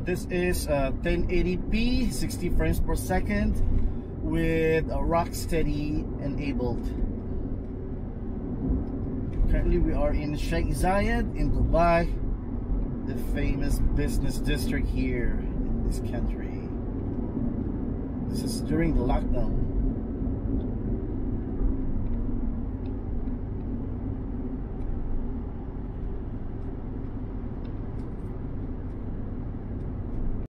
This is 1080p 60 frames per second with a Rocksteady enabled. Currently we are in Sheikh Zayed in Dubai, the famous business district here in this country. This is during the lockdown.